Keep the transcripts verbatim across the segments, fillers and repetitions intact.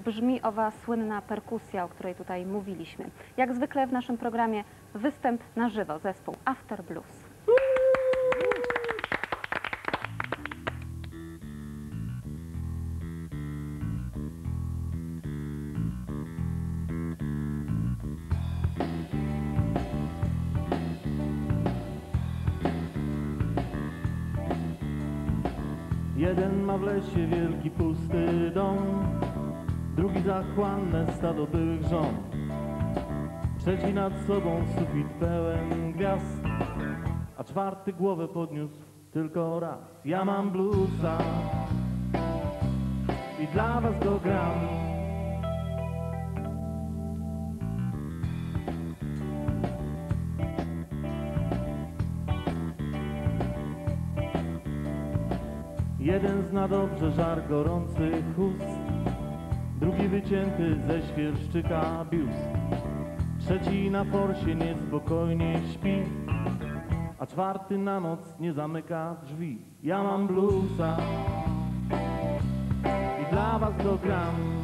brzmi owa słynna perkusja, o której tutaj mówiliśmy. Jak zwykle w naszym programie występ na żywo, zespół After Blues. Jeden ma w lesie wielki pusty dom, drugi zachłanne stado byłych żon. Trzeci nad sobą sufit pełen gwiazd, a czwarty głowę podniósł tylko raz. Ja mam bluesa i dla was go gram. Jeden zna dobrze żar gorących ust, drugi wycięty ze świerszczyka biust. Trzeci na forsie niespokojnie śpi, a czwarty na noc nie zamyka drzwi. Ja mam bluesa i dla was go gram.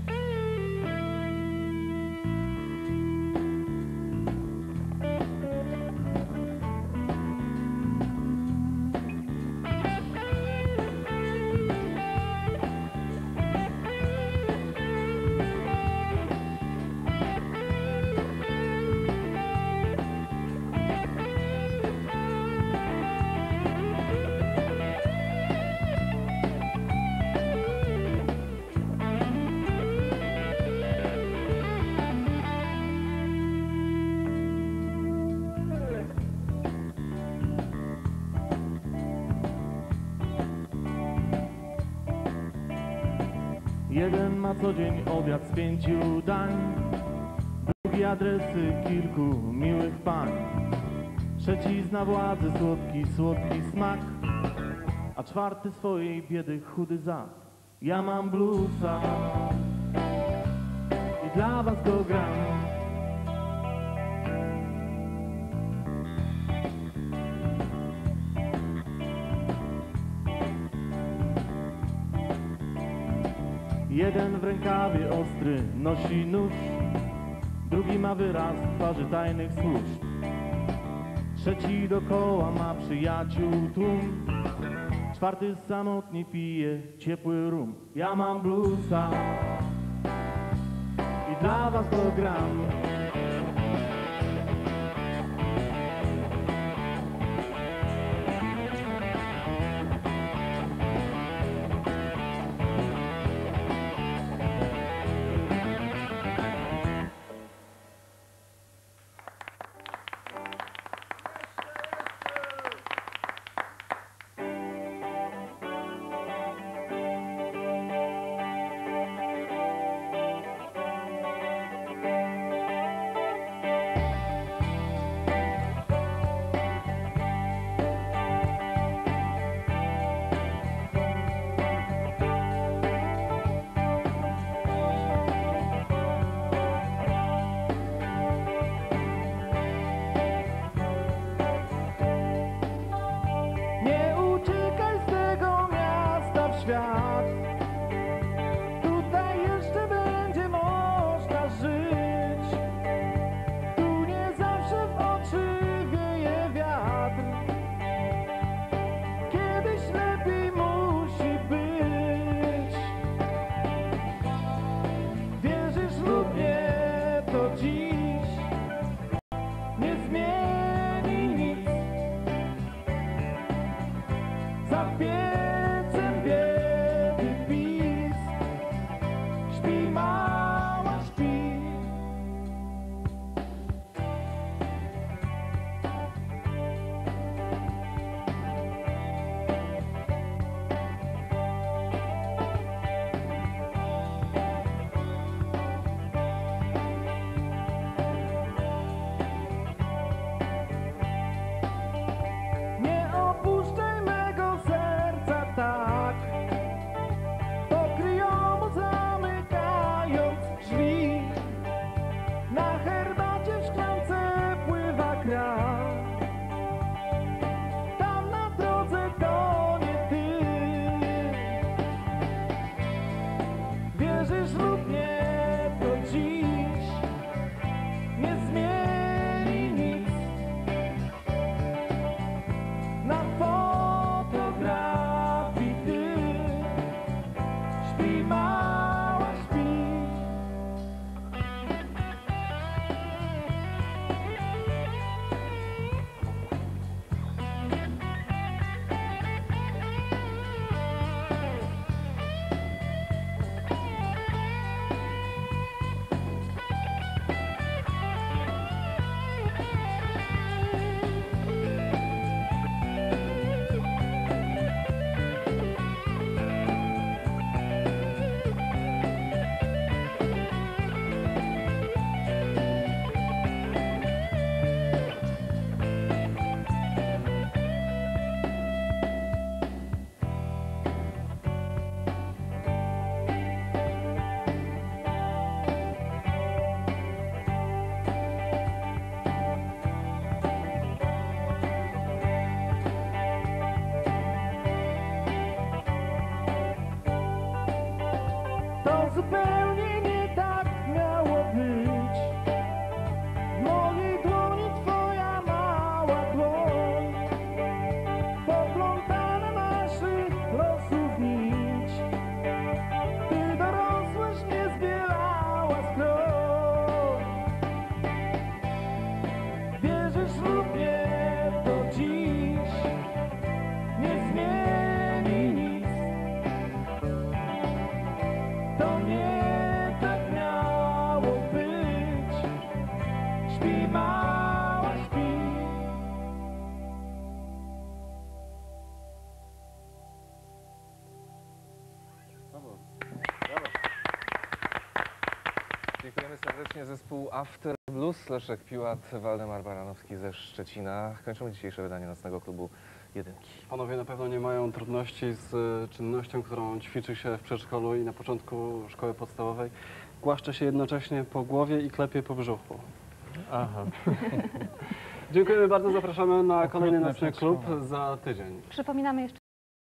Jeden ma co dzień obiad z pięciu dań, drugi adresy kilku miłych pań. Trzeci zna władzy słodki, słodki smak, a czwarty swojej biedy chudy zad. Ja mam bluesa i dla was go gram. Jeden w rękawie ostry nosi nóż, drugi ma wyraz twarzy tajnych służb. Trzeci dokoła ma przyjaciół tłum, czwarty samotnie pije ciepły rum. Ja mam bluesa i dla was go gram. Świat. Tutaj jeszcze będzie można żyć, tu nie zawsze w oczy wieje wiatr. Kiedyś lepiej musi być. Wierzysz lub nie, to dziś nie zmieni nic. Za piecem biedy pis, śpi mała, śpi. Nie opuszczaj mego serca tak, pokryjomu zamykają A zupełnie nie tak miało być. W mojej dłoni twoja mała dłoń, poplątana naszych losów nić. Ty dorosłaś, mnie zbielała skroń. Wierzysz lub nie, to dziś nie zmieni nic. To nie tak miało być. Śpi, mała, śpi. Brawo. Brawo. Dziękujemy serdecznie. Zespół After Blues, Leszek Piłat, Waldemar Baranowski ze Szczecina. Kończymy dzisiejsze wydanie Nocnego Klubu Jedynki. Panowie na pewno nie mają trudności z e, czynnością, którą ćwiczy się w przedszkolu i na początku szkoły podstawowej. Głaszcze się jednocześnie po głowie i klepie po brzuchu. Aha. Dziękujemy bardzo, zapraszamy na kolejny Okrutne Nocny Klub przetrwanie. za tydzień. Przypominamy jeszcze